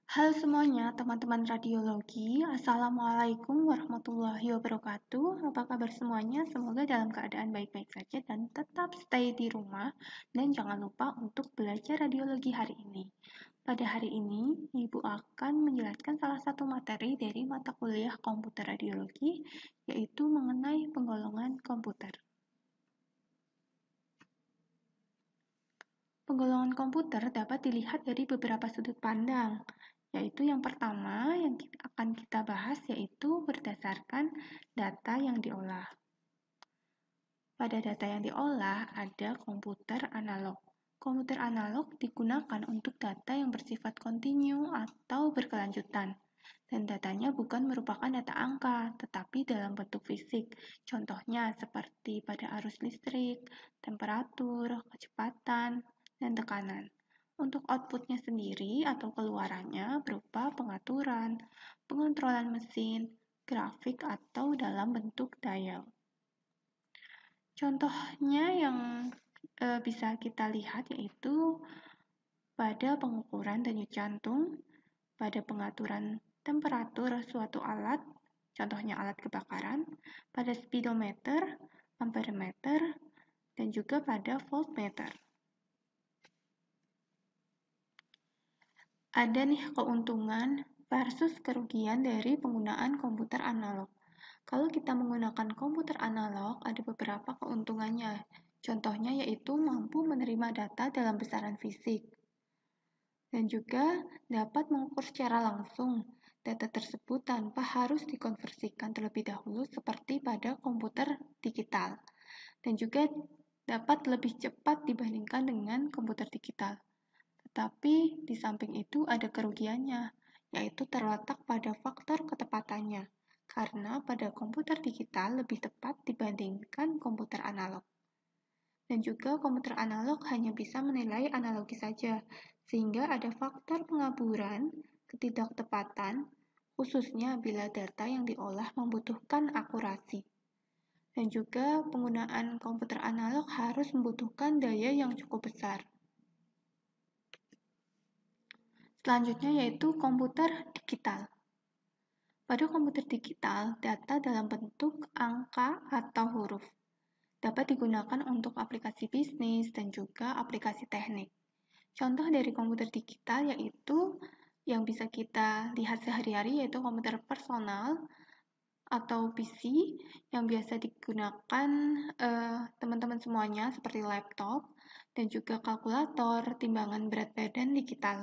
Halo semuanya, teman-teman radiologi. Assalamualaikum warahmatullahi wabarakatuh. Apa kabar semuanya? Semoga dalam keadaan baik-baik saja dan tetap stay di rumah. Dan jangan lupa untuk belajar radiologi hari ini. Pada hari ini, Ibu akan menjelaskan salah satu materi dari mata kuliah komputer radiologi, yaitu mengenai penggolongan komputer. Penggolongan komputer dapat dilihat dari beberapa sudut pandang, yaitu yang pertama yang akan kita bahas yaitu berdasarkan data yang diolah. Pada data yang diolah ada komputer analog. Komputer analog digunakan untuk data yang bersifat kontinu atau berkelanjutan. Dan datanya bukan merupakan data angka, tetapi dalam bentuk fisik. Contohnya seperti pada arus listrik, temperatur, kecepatan, dan tekanan. Untuk outputnya sendiri atau keluarannya berupa pengaturan, pengontrolan mesin, grafik, atau dalam bentuk dial. Contohnya yang bisa kita lihat yaitu pada pengukuran denyut jantung, pada pengaturan temperatur suatu alat, contohnya alat kebakaran, pada speedometer, amperemeter, dan juga pada voltmeter. Ada nih keuntungan versus kerugian dari penggunaan komputer analog. Kalau kita menggunakan komputer analog, ada beberapa keuntungannya. Contohnya yaitu mampu menerima data dalam besaran fisik. Dan juga dapat mengukur secara langsung data tersebut tanpa harus dikonversikan terlebih dahulu seperti pada komputer digital. Dan juga dapat lebih cepat dibandingkan dengan komputer digital. Tetapi di samping itu ada kerugiannya, yaitu terletak pada faktor ketepatannya. Karena pada komputer digital lebih tepat dibandingkan komputer analog. Dan juga komputer analog hanya bisa menilai analogi saja, sehingga ada faktor pengaburan, ketidaktepatan, khususnya bila data yang diolah membutuhkan akurasi. Dan juga penggunaan komputer analog harus membutuhkan daya yang cukup besar. Selanjutnya yaitu komputer digital. Pada komputer digital, data dalam bentuk angka atau huruf dapat digunakan untuk aplikasi bisnis dan juga aplikasi teknik. Contoh dari komputer digital yaitu yang bisa kita lihat sehari-hari yaitu komputer personal atau PC yang biasa digunakan teman-teman semuanya seperti laptop dan juga kalkulator, timbangan berat badan digital.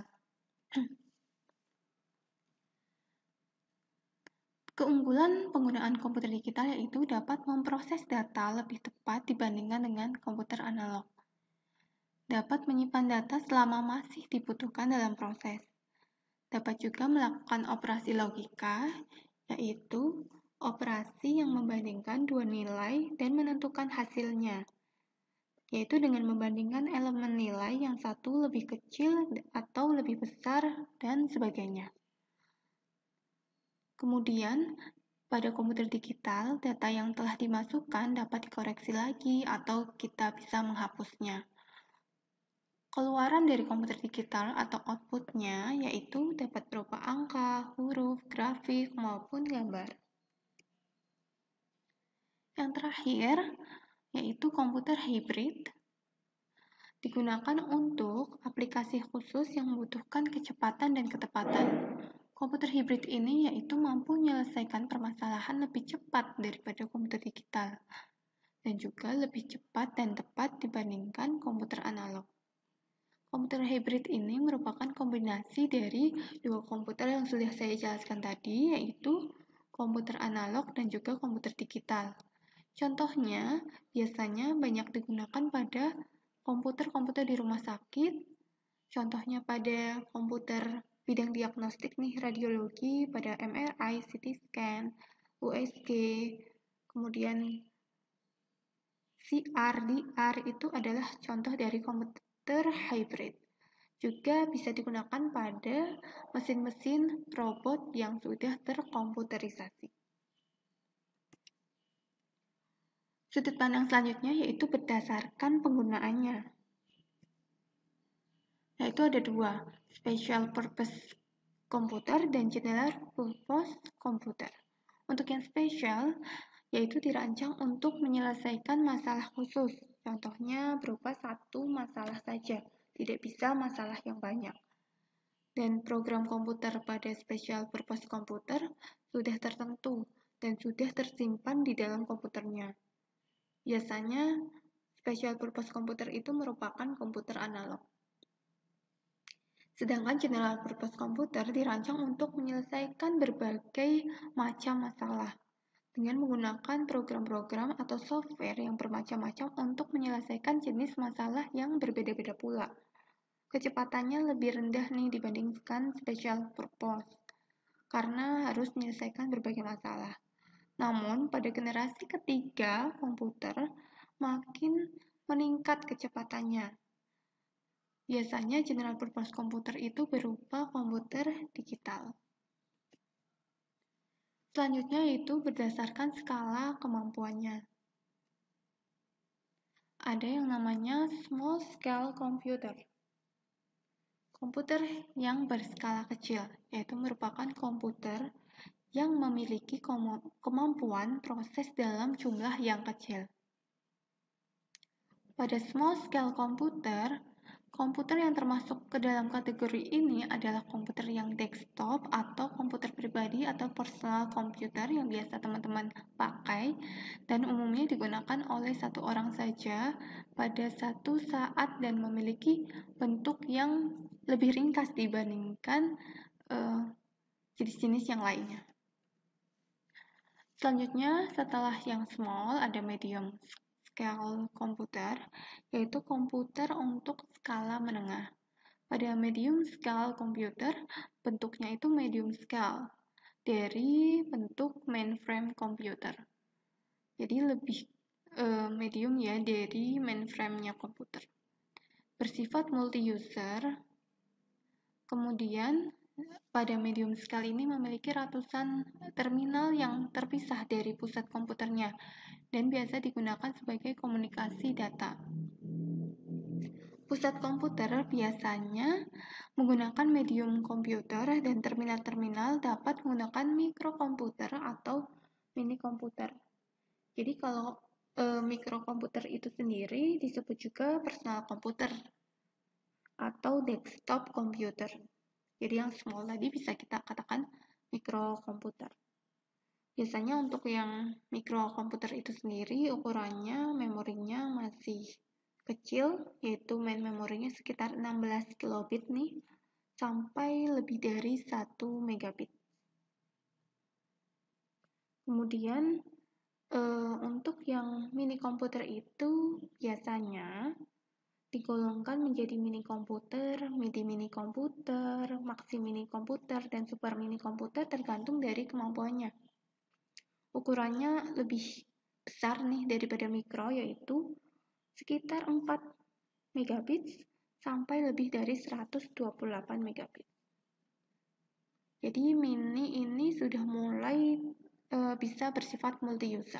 Keunggulan penggunaan komputer digital yaitu dapat memproses data lebih tepat dibandingkan dengan komputer analog. Dapat menyimpan data selama masih dibutuhkan dalam proses. Dapat juga melakukan operasi logika, yaitu operasi yang membandingkan dua nilai dan menentukan hasilnya, yaitu dengan membandingkan elemen nilai yang satu lebih kecil atau lebih besar dan sebagainya. Kemudian, pada komputer digital, data yang telah dimasukkan dapat dikoreksi lagi atau kita bisa menghapusnya. Keluaran dari komputer digital atau outputnya yaitu dapat berupa angka, huruf, grafik, maupun gambar. Yang terakhir, yaitu komputer hybrid, digunakan untuk aplikasi khusus yang membutuhkan kecepatan dan ketepatan. Komputer hybrid ini yaitu mampu menyelesaikan permasalahan lebih cepat daripada komputer digital dan juga lebih cepat dan tepat dibandingkan komputer analog. Komputer hybrid ini merupakan kombinasi dari dua komputer yang sudah saya jelaskan tadi, yaitu komputer analog dan juga komputer digital. Contohnya, biasanya banyak digunakan pada komputer-komputer di rumah sakit, contohnya pada komputer bidang diagnostik nih, radiologi, pada MRI, CT scan, USG, kemudian CR, DR itu adalah contoh dari komputer hybrid. Juga bisa digunakan pada mesin-mesin robot yang sudah terkomputerisasi. Sudut pandang selanjutnya yaitu berdasarkan penggunaannya. Yaitu ada dua, special purpose komputer dan general purpose komputer. Untuk yang spesial, yaitu dirancang untuk menyelesaikan masalah khusus. Contohnya berupa satu masalah saja, tidak bisa masalah yang banyak. Dan program komputer pada special purpose komputer sudah tertentu dan sudah tersimpan di dalam komputernya. Biasanya, special purpose komputer itu merupakan komputer analog. Sedangkan general purpose komputer dirancang untuk menyelesaikan berbagai macam masalah dengan menggunakan program-program atau software yang bermacam-macam untuk menyelesaikan jenis masalah yang berbeda-beda pula. Kecepatannya lebih rendah nih dibandingkan special purpose, karena harus menyelesaikan berbagai masalah. Namun, pada generasi ketiga komputer, makin meningkat kecepatannya. Biasanya general purpose komputer itu berupa komputer digital. Selanjutnya yaitu berdasarkan skala kemampuannya. Ada yang namanya small scale computer. Komputer yang berskala kecil, yaitu merupakan komputer yang memiliki kemampuan proses dalam jumlah yang kecil. Pada small scale computer, komputer yang termasuk ke dalam kategori ini adalah komputer yang desktop atau komputer pribadi atau personal computer yang biasa teman-teman pakai dan umumnya digunakan oleh satu orang saja pada satu saat dan memiliki bentuk yang lebih ringkas dibandingkan jenis-jenis yang lainnya. Selanjutnya, setelah yang small, ada medium scale komputer, yaitu komputer untuk skala menengah. Pada medium scale komputer, bentuknya itu medium scale dari bentuk mainframe komputer. Jadi lebih medium ya dari mainframe-nya komputer. Bersifat multi-user, kemudian pada medium scale ini memiliki ratusan terminal yang terpisah dari pusat komputernya dan biasa digunakan sebagai komunikasi data. Pusat komputer biasanya menggunakan medium komputer dan terminal-terminal dapat menggunakan mikrokomputer atau mini komputer. Jadi kalau mikrokomputer itu sendiri disebut juga personal komputer atau desktop komputer. Jadi yang small tadi bisa kita katakan mikrokomputer. Biasanya untuk yang mikrokomputer itu sendiri ukurannya, memorinya masih kecil, yaitu main memorinya sekitar 16 kilobit nih, sampai lebih dari 1 megabit. Kemudian untuk yang mini komputer itu biasanya digolongkan menjadi mini komputer, mini komputer, maxi mini komputer, dan super mini komputer tergantung dari kemampuannya. Ukurannya lebih besar nih daripada mikro, yaitu sekitar 4 megabit sampai lebih dari 128 megabit. Jadi mini ini sudah mulai bisa bersifat multi-user.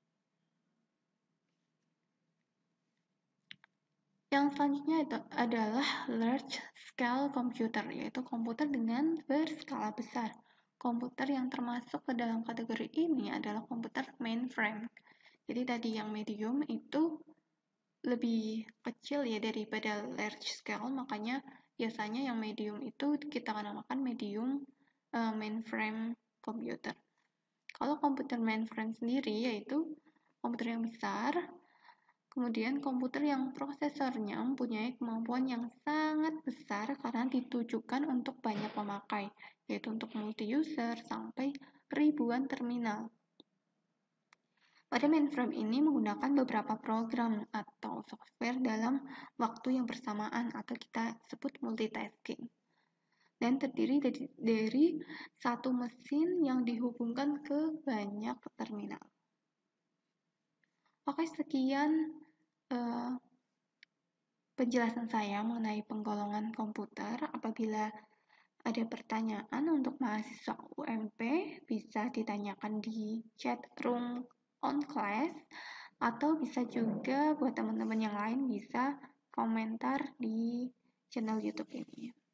Yang selanjutnya adalah large scale computer, yaitu komputer dengan berskala besar. Komputer yang termasuk ke dalam kategori ini adalah komputer mainframe. Jadi tadi yang medium itu lebih kecil ya daripada large scale, makanya biasanya yang medium itu kita namakan medium mainframe computer. Kalau komputer mainframe sendiri yaitu komputer yang besar, kemudian komputer yang prosesornya mempunyai kemampuan yang sangat besar karena ditujukan untuk banyak pemakai, yaitu untuk multi-user sampai ribuan terminal. Pada mainframe ini menggunakan beberapa program atau software dalam waktu yang bersamaan atau kita sebut multitasking. Dan terdiri dari satu mesin yang dihubungkan ke banyak terminal. Oke, sekian penjelasan saya mengenai penggolongan komputer. Apabila ada pertanyaan untuk mahasiswa UMP, bisa ditanyakan di chat room on class, atau bisa juga buat teman-teman yang lain bisa komentar di channel YouTube ini.